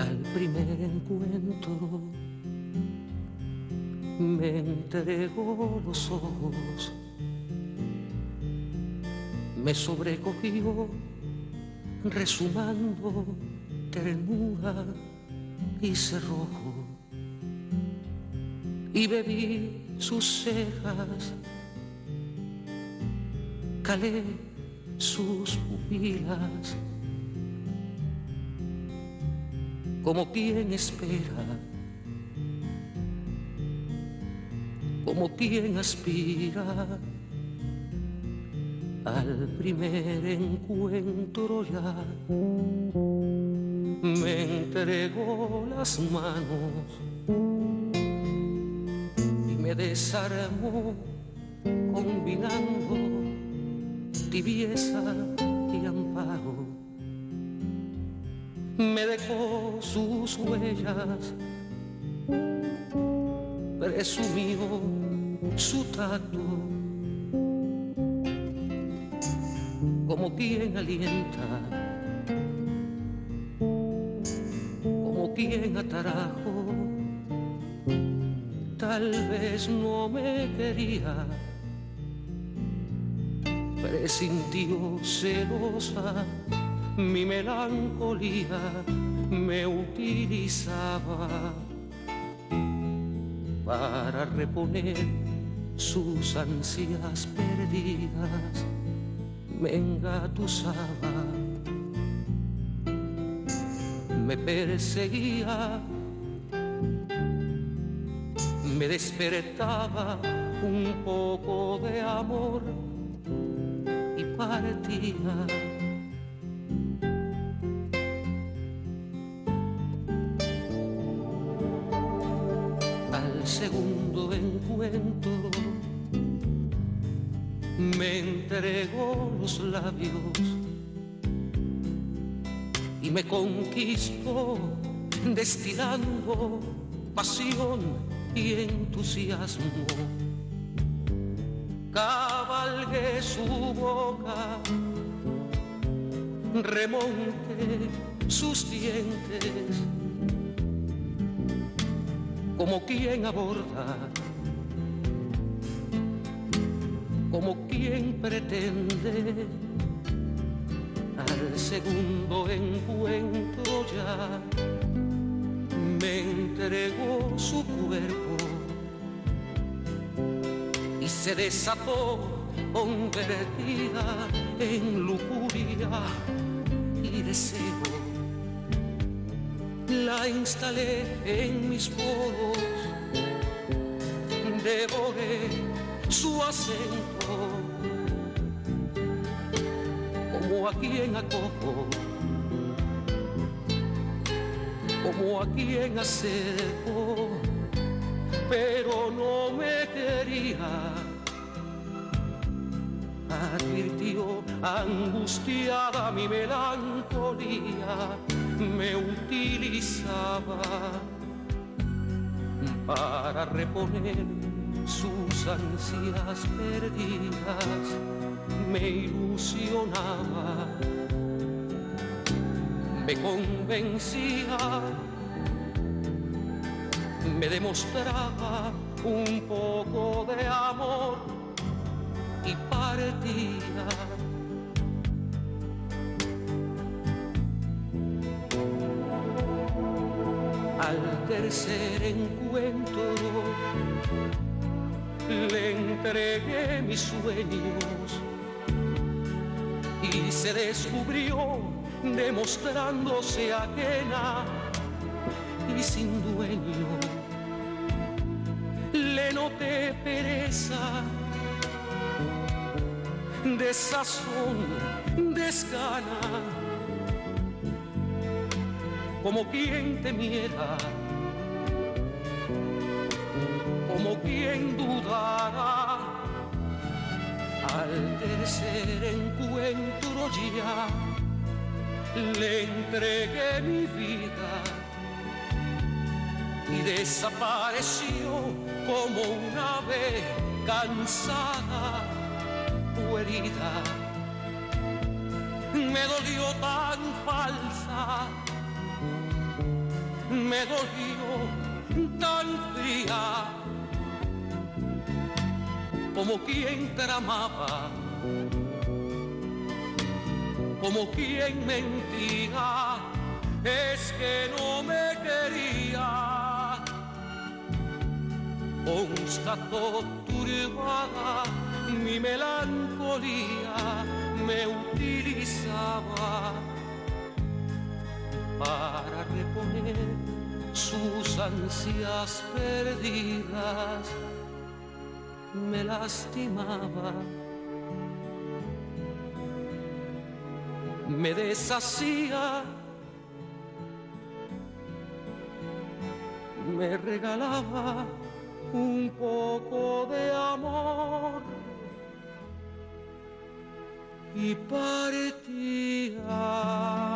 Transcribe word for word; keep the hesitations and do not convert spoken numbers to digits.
Al primer encuentro me entregó los ojos, me sobrecogió resumando ternura y cerrojo, y bebí sus cejas, calé sus pupilas, como quien espera, como quien aspira al primer encuentro ya. Me entregó las manos y me desarmó combinando tibieza y amparo. Me dejó sus huellas, presumió su tacto, como quien alienta, como quien atarajo. Tal vez no me quería, presintió celosa mi melancolía, me utilizaba para reponer sus ansias perdidas, me engatusaba, me perseguía, me despertaba un poco de amor y partía. Al segundo encuentro me entregó los labios y me conquistó destilando pasión y entusiasmo. Cabalgué su boca, remonté sus dientes, como quien aborda, como quien pretende. Al segundo encuentro ya me entregó su cuerpo y se desató convertida en lujuria y deseo. La instalé en mis poros, devoré su acento, como a quien acojo, como a quien acerco, pero no me quería, advirtió angustiada mi melancolía, me utilizaba para reponer sus ansias perdidas, me ilusionaba, me convencía, me demostraba un poco de amor y partía. Al tercer encuentro le entregué mis sueños y se descubrió demostrándose ajena y sin dueño. Le noté pereza, desazón, desgana, como quien temiera, como quien dudara. Al tercer encuentro ya le entregué mi vida y desapareció como un ave cansada o herida. Me dolió tan falsa me dolió tan fría como quien tramaba, como quien mentía, es que no me quería. Constató turbada mi melancolía, me utilizaba para reponer sus ansias perdidas, me lastimaba, me deshacía, me regalaba un poco de amor y partía.